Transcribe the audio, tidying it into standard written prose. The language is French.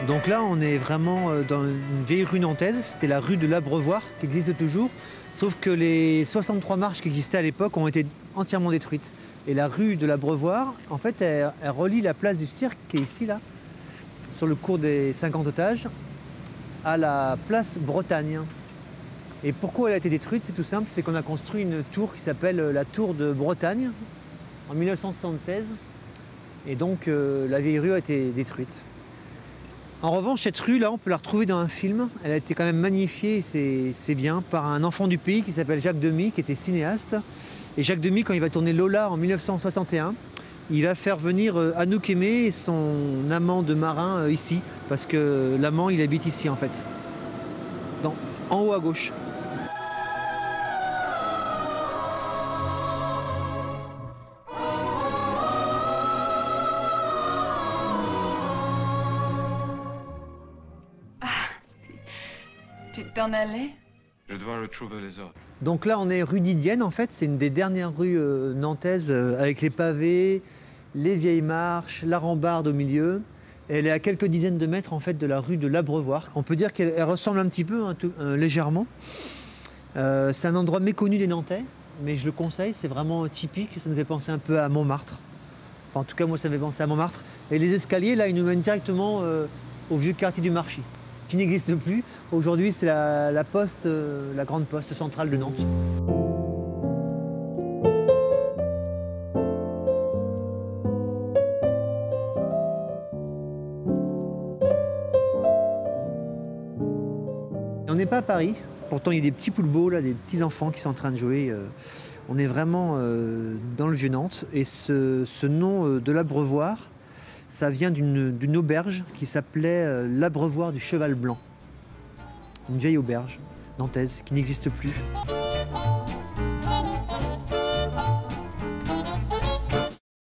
Donc là, on est vraiment dans une vieille rue nantaise. C'était la rue de l'Abreuvoir, qui existe toujours. Sauf que les 63 marches qui existaient à l'époque ont été entièrement détruites. Et la rue de l'Abreuvoir, en fait, elle relie la place du Cirque, qui est ici, là, sur le cours des 50 otages, à la place Bretagne. Et pourquoi elle a été détruite? C'est tout simple, c'est qu'on a construit une tour qui s'appelle la tour de Bretagne en 1976. Et donc, la vieille rue a été détruite. En revanche, cette rue-là, on peut la retrouver dans un film. Elle a été quand même magnifiée, c'est bien, par un enfant du pays qui s'appelle Jacques Demy, qui était cinéaste. Et Jacques Demy, quand il va tourner Lola en 1961, il va faire venir Anouk Aimée et son amant de marin ici, parce que l'amant, il habite ici, en fait. En haut à gauche. Tu t'en allais? Je dois retrouver les autres. Donc là, on est rue Didienne, en fait. C'est une des dernières rues nantaises avec les pavés, les vieilles marches, la rambarde au milieu. Et elle est à quelques dizaines de mètres, en fait, de la rue de l'Abreuvoir. On peut dire qu'elle ressemble un petit peu, hein, légèrement. C'est un endroit méconnu des Nantais, mais je le conseille. C'est vraiment typique. Ça nous fait penser un peu à Montmartre. Enfin, en tout cas, moi, ça me fait penser à Montmartre. Et les escaliers, là, ils nous mènent directement au vieux quartier du Marchis, qui n'existe plus. Aujourd'hui, c'est la poste, la grande poste centrale de Nantes. Et on n'est pas à Paris. Pourtant, il y a des petits poulbeaux, là, des petits enfants qui sont en train de jouer. On est vraiment dans le Vieux-Nantes. Et ce nom de l'Abreuvoir, ça vient d'une auberge qui s'appelait l'Abreuvoir du Cheval Blanc. Une vieille auberge nantaise qui n'existe plus.